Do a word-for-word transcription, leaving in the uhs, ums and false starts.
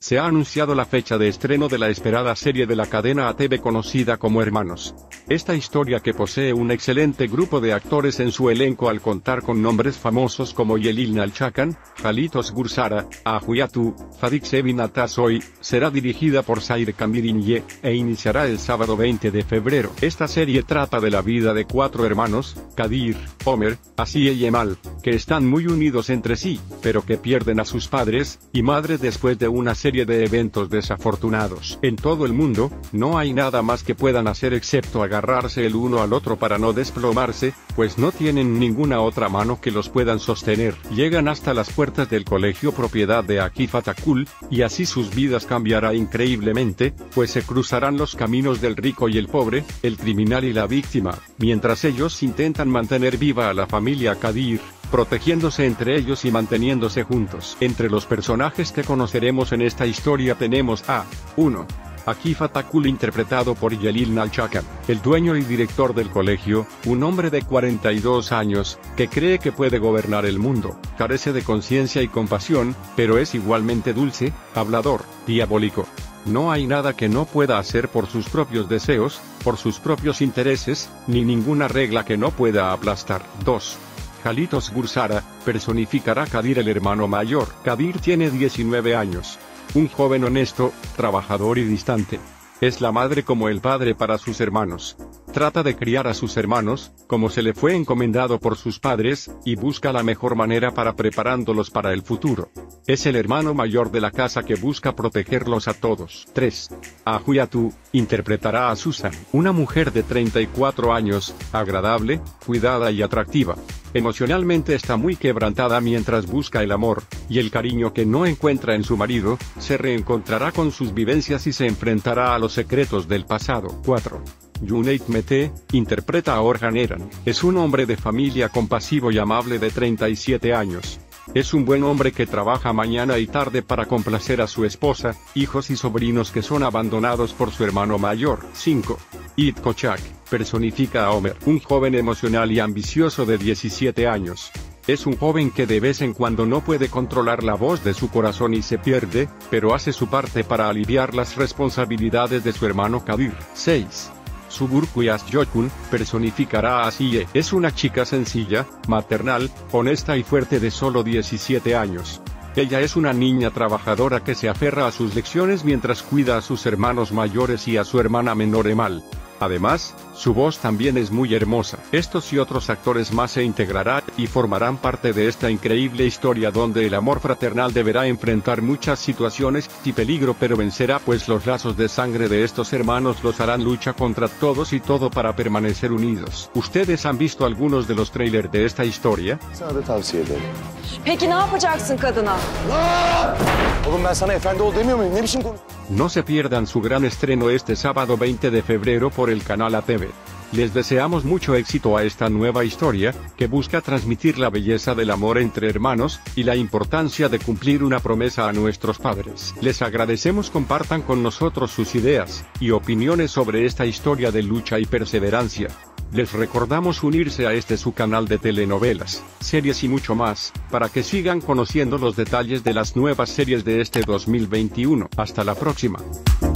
Se ha anunciado la fecha de estreno de la esperada serie de la cadena A T V conocida como Hermanos. Esta historia, que posee un excelente grupo de actores en su elenco al contar con nombres famosos como Yelil Nalchakan, Jalitos Gursara, Ahuyatu, Fadik Sevin Atasoy, será dirigida por Zaire Kamirinye, e iniciará el sábado veinte de febrero. Esta serie trata de la vida de cuatro hermanos, Kadir, Omer, Asiye y Emal, que están muy unidos entre sí, pero que pierden a sus padres y madre después de una serie de eventos desafortunados. En todo el mundo, no hay nada más que puedan hacer excepto agarrarse el uno al otro para no desplomarse, pues no tienen ninguna otra mano que los puedan sostener. Llegan hasta las puertas del colegio propiedad de Akif Atakul, y así sus vidas cambiará increíblemente, pues se cruzarán los caminos del rico y el pobre, el criminal y la víctima, mientras ellos intentan mantener viva a la familia Kadir, protegiéndose entre ellos y manteniéndose juntos. Entre los personajes que conoceremos en esta historia tenemos a uno. Akif Atakul, interpretado por Yelil Nalchakan, el dueño y director del colegio, un hombre de cuarenta y dos años, que cree que puede gobernar el mundo, carece de conciencia y compasión, pero es igualmente dulce, hablador, diabólico. No hay nada que no pueda hacer por sus propios deseos, por sus propios intereses, ni ninguna regla que no pueda aplastar. dos. Jalitos Gursara, personificará a Kadir, el hermano mayor. Kadir tiene diecinueve años. Un joven honesto, trabajador y distante. Es la madre como el padre para sus hermanos. Trata de criar a sus hermanos, como se le fue encomendado por sus padres, y busca la mejor manera para preparándolos para el futuro. Es el hermano mayor de la casa que busca protegerlos a todos. tres. Ahuyatu, interpretará a Susan, una mujer de treinta y cuatro años, agradable, cuidada y atractiva. Emocionalmente está muy quebrantada mientras busca el amor y el cariño que no encuentra en su marido. Se reencontrará con sus vivencias y se enfrentará a los secretos del pasado. cuatro. Junaid Mete, interpreta a Orhan Eren, es un hombre de familia compasivo y amable de treinta y siete años. Es un buen hombre que trabaja mañana y tarde para complacer a su esposa, hijos y sobrinos que son abandonados por su hermano mayor. cinco. Id Kochak, personifica a Omer, un joven emocional y ambicioso de diecisiete años. Es un joven que de vez en cuando no puede controlar la voz de su corazón y se pierde, pero hace su parte para aliviar las responsabilidades de su hermano Kadir. seis. Subur Kuyas Yokun, personificará a Asiye. Es una chica sencilla, maternal, honesta y fuerte de solo diecisiete años. Ella es una niña trabajadora que se aferra a sus lecciones mientras cuida a sus hermanos mayores y a su hermana menor Emal. Además, su voz también es muy hermosa. Estos y otros actores más se integrarán y formarán parte de esta increíble historia donde el amor fraternal deberá enfrentar muchas situaciones y peligro, pero vencerá, pues los lazos de sangre de estos hermanos los harán lucha contra todos y todo para permanecer unidos. ¿Ustedes han visto algunos de los trailers de esta historia? Sana da tavsiye ederim. Peki ne yapacaksın kadına? Oğlum ben sana efendi ol demiyor muyum? Ne biçim konu? No se pierdan su gran estreno este sábado veinte de febrero por el canal A T V. Les deseamos mucho éxito a esta nueva historia, que busca transmitir la belleza del amor entre hermanos, y la importancia de cumplir una promesa a nuestros padres. Les agradecemos compartan con nosotros sus ideas y opiniones sobre esta historia de lucha y perseverancia. Les recordamos unirse a este su canal de telenovelas, series y mucho más, para que sigan conociendo los detalles de las nuevas series de este dos mil veintiuno. Hasta la próxima.